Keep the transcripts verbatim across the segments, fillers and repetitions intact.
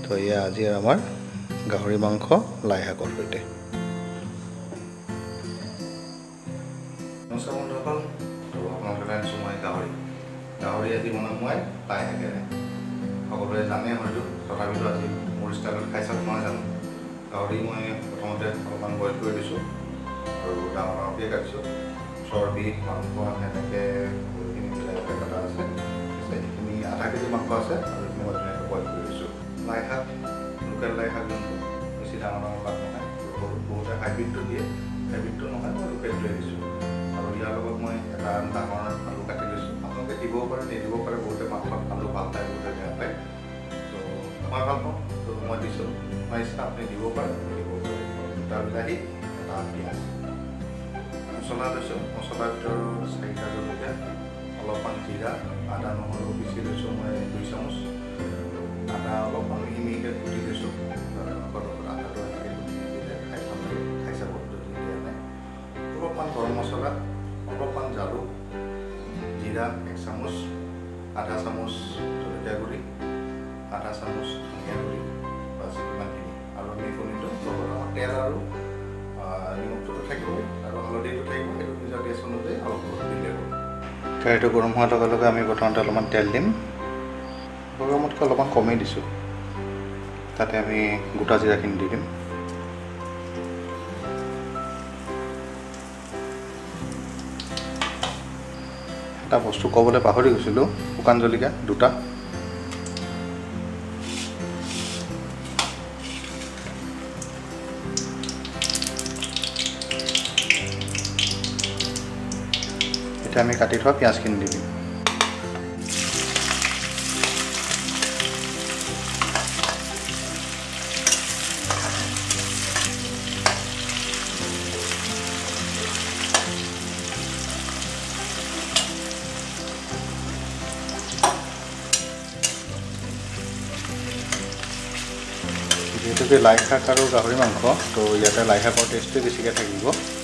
তো এয়া আজি আমাৰ গাহৰি মাংস লাই শাকৰ সৈতে। নমস্কাৰ বন্ধুসকল, তো আপোনালোকে আনিছোঁ মই গাহৰি গাহৰি আজি বনাম মই লাই শাকেৰে। সকলোৱে জানে হয়তো, তথাপিতো আজি মোৰ ষ্টাইলত খাই চাওক নহয় জানো। গাহৰি মই প্ৰথমতে অলপমান বইল কৰি দিছোঁ আৰু ডাঙৰ ডাঙৰকৈ কাটিছোঁ। চৰ্বি মাংস সেনেকৈ বহুতখিনি মিলাই পেলাই কটা আছে। সেইখিনি আধা কেজি মাংস আছে আৰু এইখিনি মই ধুনীয়াকৈ বইল কৰি দিছোঁ। লাই শাক, লোকেল লাই শাক যোনটো বেছি ডাঙৰ ডাঙৰ পাত নহয়, বহুতে হাইব্ৰিডটো দিয়ে, হাইব্ৰিডটো নহয় মই লোকেলটোৱে দিছোঁ। আৰু ইয়াৰ লগত মই এটা ডাঙৰ আলু কাটি লৈছোঁ। আপোনালোকে দিবও পাৰে নিদিব পাৰে, বহুতে মাংসত আলু ভাল পায়, বহুতে বেয়া পায়। তো মই ভাল পাওঁ, তো মই দিছোঁ। মই ইচ্ছা আপুনি দিব পাৰে নিদিব পাৰে। দুটা বিলাহী, এটা পিঁয়াজ, মছলা লৈছোঁ। মছলাৰ ভিতৰত চাৰিটা জলকীয়া, অলপমান জিৰা, আদা নহৰু পিচি লৈছোঁ মই দুই চামুচ। আদা অলপমান মিহি মিহিকৈ কুটি লৈছোঁ। আদাটো এনেকৈ কুটি দিলে খাই ভাল লাগে, খাই চাব যদি দিয়া নাই। অলপমান গৰম মছলা, অলপমান জালুক, জিৰা এক চামুচ, আধা চামুচ জলকীয়া গুড়ি, আধা চামুচ ধনিয়া গুড়ি, বাছ ইমানখিনি। আৰু আমি কণীটো লগত আমাৰ তেল আৰু নিমখটোতো থাকিবই আৰু হালধিটো থাকিব, সেইটো নিজৰ টেষ্ট অনুযায়ী অলপ অলপ দিলে হ'ল। কেৰাহীটো গৰম হোৱাৰ লগে লগে আমি প্ৰথমতে অলপমান তেল দিম। গৰমতকৈ অলপমান কমেই দিছোঁ। তাতে আমি গোটা জিৰাখিনি দি দিম। এটা বস্তু ক'বলৈ পাহৰি গৈছিলোঁ, শুকান জলকীয়া দুটা। এতিয়া আমি কাটি থোৱা পিঁয়াজখিনি দি দিম। যিহেতুকে লাই শাক আৰু গাহৰি মাংস, তো ইয়াতে লাই শাকৰ টেষ্টটো বেছিকৈ থাকিব।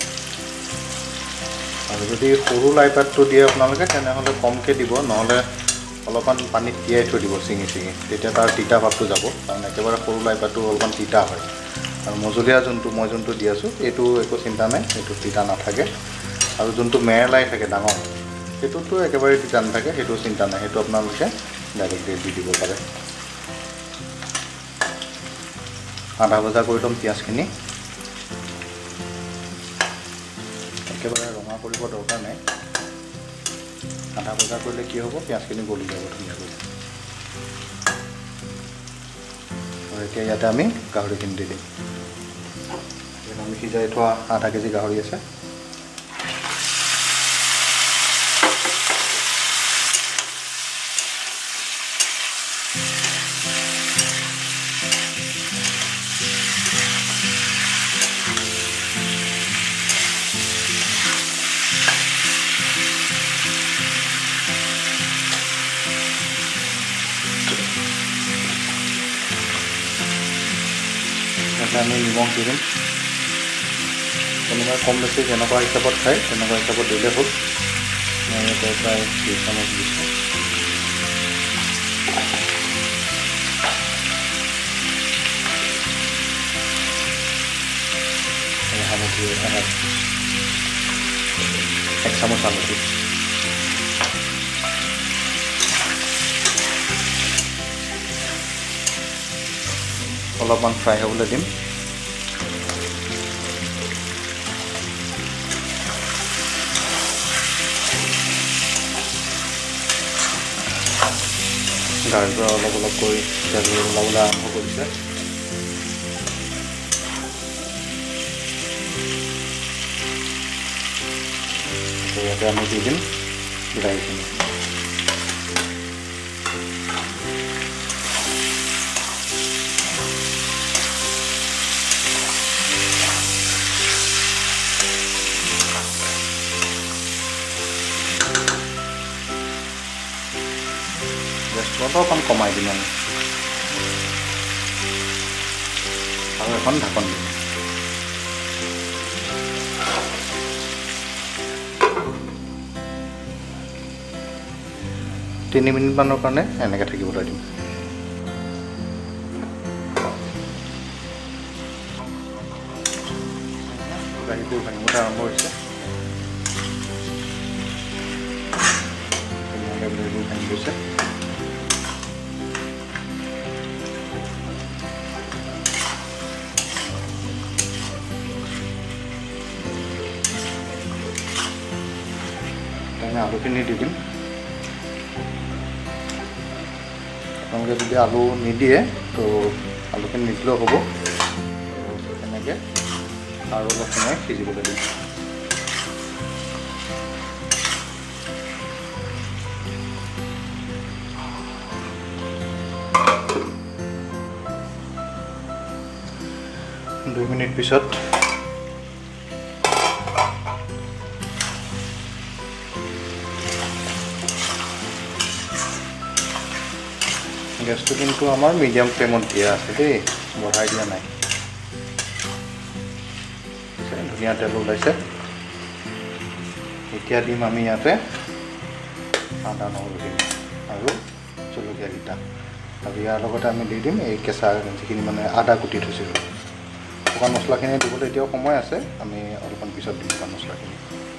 আৰু যদি সৰু লাই পাতটো দিয়ে আপোনালোকে তেনেহ'লে কমকৈ দিব, নহ'লে অলপমান পানীত তিয়াই থৈ দিব ছিঙি ছিঙি, তেতিয়া তাৰ তিতা ভাৱটো যাব। কাৰণ একেবাৰে সৰু লাই পাতটো অলপমান তিতা হয়। আৰু মজলীয়া যোনটো মই যোনটো দি আছোঁ এইটো একো চিন্তা নাই, সেইটো তিতা নাথাকে। আৰু যোনটো মেৰ লাই থাকে ডাঙৰ, সেইটোতো একেবাৰে তিতা নাথাকে, সেইটো চিন্তা নাই, সেইটো আপোনালোকে ডাইৰেক্ট দি দিব পাৰে। আধা ভজা কৰি ল'ম পিঁয়াজখিনি। একেবাৰে ৰঙা কৰিব দৰকাৰ নাই। আধা ভজা কৰিলে কি হ'ব, পিঁয়াজখিনি গলি যাব ধুনীয়াকৈ। আৰু এতিয়া ইয়াতে আমি গাহৰিখিনি দি দিম। আমি সিজাই থোৱা আধা কেজি গাহৰি আছে। আমি নিমখ দি দিম। কোনোবাই কম বেছি যেনেকুৱা হিচাপত খায় তেনেকুৱা হিচাপত দিলে হ'ল। মই ইয়াতে প্ৰায় দুই চামুচ দিছোঁ। হালধি এক চামুচ হালধি। অলপমান ফ্ৰাই হ'বলৈ দিম। গাহৰিৰ পৰা অলপ অলপ কৰি তেল ওলাবলৈ আৰম্ভ কৰিছে। ইয়াতে আমি দি দিম বিলাহীখিনি। অলপমান কমাই দিম আমি আৰু এখন ঢাকন দিম। তিনি মিনিটমানৰ কাৰণে এনেকৈ থাকিবলৈ দিম। বিলাহীবোৰ ভাঙিবলৈ আৰম্ভ হৈছে। ধুনীয়াকৈ বিলাহীবোৰ ভাঙি গৈছে। আমি আলুখিনি দি দিম। আপোনালোকে যদি আলু নিদিয়ে তো আলুখিনি নিদিলেও হ'ব। তেনেকৈ আৰু অলপ সময় সিজিবলৈ দিম। দুই মিনিট পিছত গেছটো কিন্তু আমাৰ মিডিয়াম ফ্লেমত দিয়া আছে দেই, বঢ়াই দিয়া নাই। ধুনীয়া তেল ওলাইছে। এতিয়া দিম আমি ইয়াতে আদা নহৰুখিনি আৰু জলকীয়াকেইটা, আৰু ইয়াৰ লগতে আমি দি দিম এই কেঁচা যিখিনি মানে আদা কুটি থৈছিলোঁ। শুকান মছলাখিনি দিবলৈ এতিয়াও সময় আছে, আমি অলপমান পিছত দিম শুকান মছলাখিনি।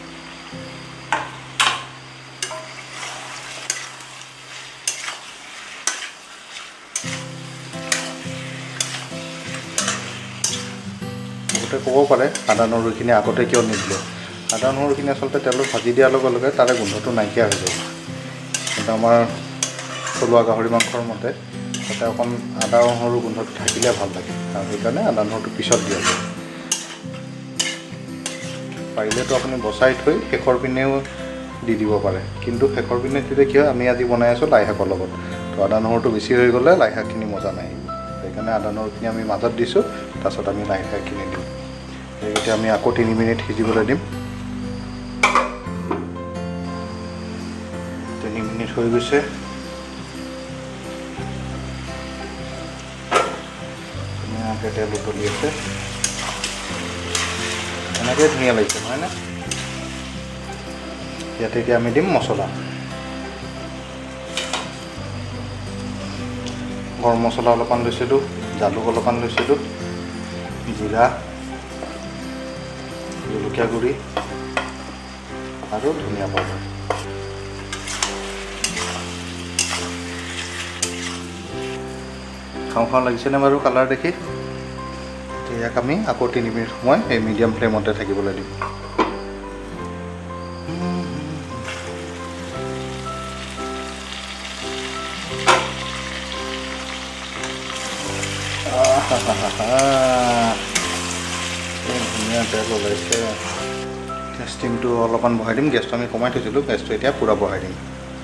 বহুতে ক'ব পাৰে আদা নহৰুখিনি আগতে কিয় নিদিলে। আদা নহৰুখিনি আচলতে তেলত ভাজি দিয়াৰ লগে লগে তাৰে গোন্ধটো নাইকিয়া হৈ যায়। কিন্তু আমাৰ থলুৱা গাহৰি মাংসৰ মতে তাতে অকণ আদা নহৰু গোন্ধটো থাকিলে ভাল লাগে, আৰু সেইকাৰণে আদা নহৰুটো পিছত দিয়া যায়। পাৰিলেতো আপুনি বচাই থৈ শেষৰ পিনেও দি দিব পাৰে, কিন্তু শেষৰ পিনে দিলে কি হয়, আমি আজি বনাই আছোঁ লাই শাকৰ লগত, তো আদা নহৰুটো বেছি হৈ গ'লে লাই শাকখিনি মজা নাহিব। সেইকাৰণে আদা নহৰুখিনি আমি মাজত দিছোঁ, তাৰপাছত আমি লাই শাকখিনি দিম। এতিয়া আমি আকৌ তিনি মিনিট সিজিবলৈ দিম। তিনি মিনিট হৈ গৈছে। ধুনীয়াকৈ তেল উতলি আছে। এনেকৈ ধুনীয়া লাগিছে নহয়নে? ইয়াতে এতিয়া আমি দিম মছলা। গৰম মছলা অলপমান লৈছিলোঁ, জালুক অলপমান লৈছিলোঁ, জিৰা, জলকীয়া গুড়ি আৰু ধনিয়া পাউডাৰ। খাওঁ খাওঁ লাগিছেনে বাৰু কালাৰ দেখি? ইয়াক আমি আকৌ তিনি মিনিট সময় এই মিডিয়াম ফ্লেমতে থাকিবলৈ দিম। ধুনীয়া তেল ওলাইছে। ষ্টিমটো অলপমান বঢ়াই দিম। গেছটো আমি কমাই থৈছিলোঁ, গেছটো এতিয়া পূৰা বঢ়াই দিম।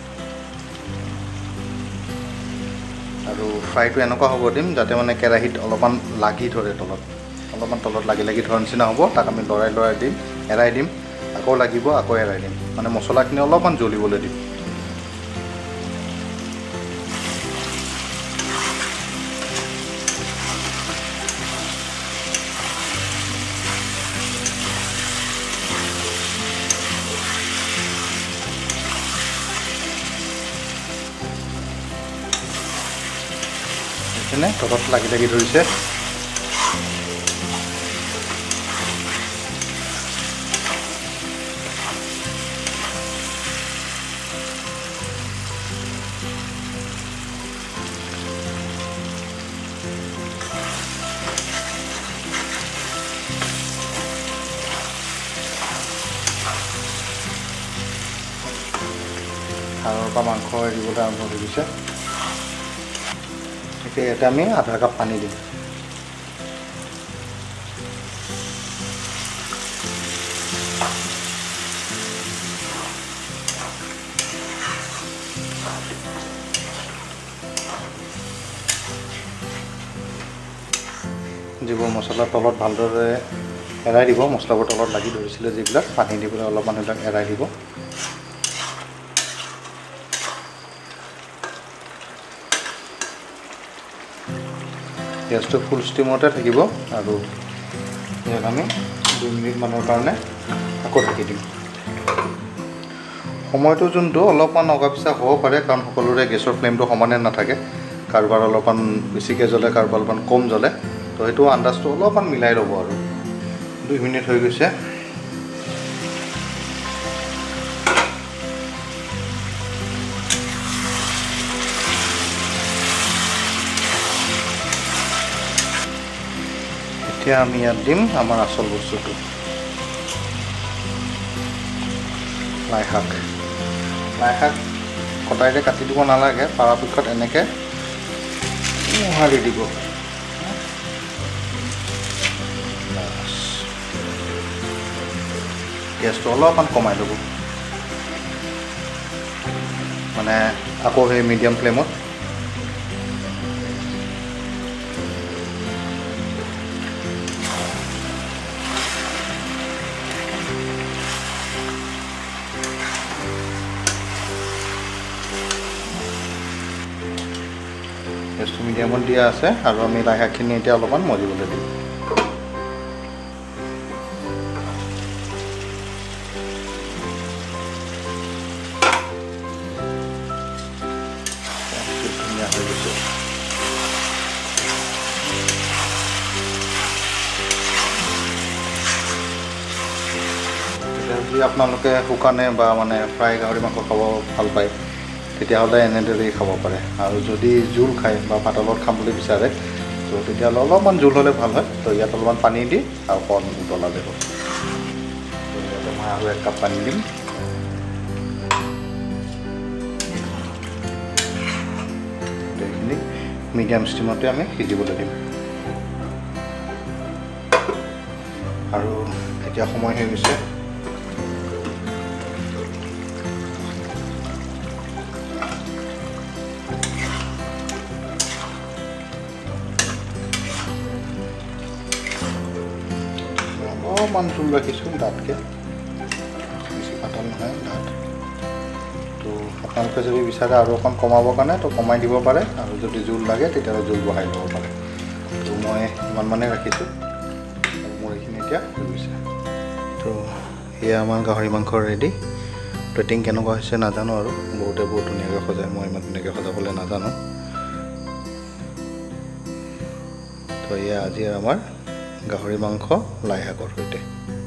আৰু ফ্ৰাইটো এনেকুৱা হ'ব দিম যাতে মানে কেৰাহীত অলপমান লাগি ধৰে, তলত অলপমান তলত লাগি লাগি ধৰা নিচিনা হ'ব। তাক আমি লৰাই লৰাই দিম, এৰাই দিম, আকৌ লাগিব, আকৌ এৰাই দিম, মানে মছলাখিনি অলপমান জ্বলিবলৈ দিম। তলত লাগি লাগি ধৰিছে। হাড়ৰ পৰা মাংস এৰিবলৈ আৰম্ভ হৈ গৈছে। এতিয়া ইয়াতে আমি আধা কাপ পানী দিম। যিবোৰ মছলা তলত ভালদৰে এৰাই দিব, মছলাবোৰ তলত লাগি ধৰিছিলে যিবিলাক, পানী দি পেলাই অলপমান সেইবিলাক এৰাই দিব। গেছটো ফুল ষ্টিমতে থাকিব আৰু ইয়াক আমি দুই মিনিটমানৰ কাৰণে আকৌ ঢাকি দিম। সময়টো যোনটো অলপমান অগা পিছা হ'ব পাৰে, কাৰণ সকলোৰে গেছৰ ফ্লেমটো সমানে নাথাকে, কাৰোবাৰ অলপমান বেছিকৈ জ্বলে, কাৰোবাৰ অলপমান কম জ্বলে, তো সেইটো আন্দাজটো অলপমান মিলাই ল'ব। আৰু দুই মিনিট হৈ গৈছে। এতিয়া আমি ইয়াত দিম আমাৰ আচল বস্তুটো লাই শাক লাই শাক কটাইৰে কাটি দিব নালাগে পৰাপক্ষত এনেকৈ মোহাৰি দিব গেছটো অলপমান কমাই ল'ব মানে আকৌ সেই মিডিয়াম ফ্লেমত গেছটো মিডিয়ামত দিয়া আছে আৰু আমি লাই শাকখিনি এতিয়া অলপমান মজিবলৈ দিম যদি আপোনালোকে শুকানে বা মানে ফ্ৰাই গাহৰি মাংস খাব ভাল পায় তেতিয়াহ'লে এনেদৰেই খাব পাৰে আৰু যদি জোল খায় বা ভাতৰ লগত খাবলৈ বিচাৰে তো তেতিয়াহ'লে অলপমান জোল হ'লে ভাল হয় তো ইয়াত অলপমান পানী দি আৰু অকণ উতলালে হ'ল তো ইয়াতে মই আৰু এক কাপ পানী দিম এইখিনি মিডিয়াম ষ্টিমতে আমি সিজিবলৈ দিম আৰু এতিয়া সময় হৈ গৈছে অলপমান জোল ৰাখিছোঁ ডাঠকৈ বেছি পাতল নহয় ডাঠ তো আপোনালোকে যদি বিচাৰে আৰু অকণ কমাবৰ কাৰণে তো কমাই দিব পাৰে আৰু যদি জোল লাগে তেতিয়াহ'লে জোল বঢ়াই ল'ব পাৰে তো মই ইমান মানে ৰাখিছোঁ আৰু মোৰ এইখিনি এতিয়া হৈ গৈছে তো এয়া আমাৰ গাহৰি মাংস ৰেডি প্লেটিং কেনেকুৱা হৈছে নাজানো আৰু বহুতে বহুত ধুনীয়াকৈ সজায় মই ইমান ধুনীয়াকৈ সজাবলৈ নাজানো তো এয়া আজি আমাৰ গাহৰি মাংস লাই শাকৰ সৈতে